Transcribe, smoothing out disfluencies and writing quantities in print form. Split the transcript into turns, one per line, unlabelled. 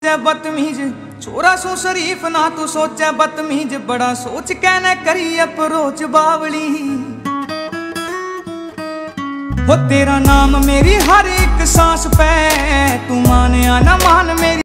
सोचे बदतमीज, छोरा सो शरीफ ना तू सोचे बदतमीज, बड़ा सोच कहने करी अप्रोच बावली। हो तेरा नाम मेरी हर एक सांस पे, तू मान या ना मान मेरी